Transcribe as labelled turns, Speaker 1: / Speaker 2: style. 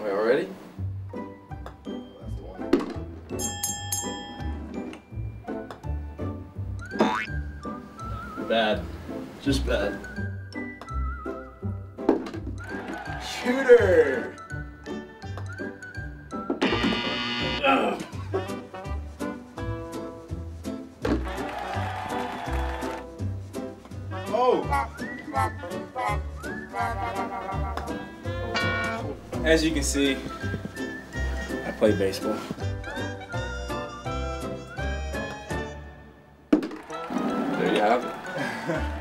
Speaker 1: Wait, already?
Speaker 2: That's the one.
Speaker 1: Bad. Just bad.
Speaker 2: Shooter!
Speaker 1: Ugh.
Speaker 2: Oh!
Speaker 1: As you can see, I play baseball. There you have it.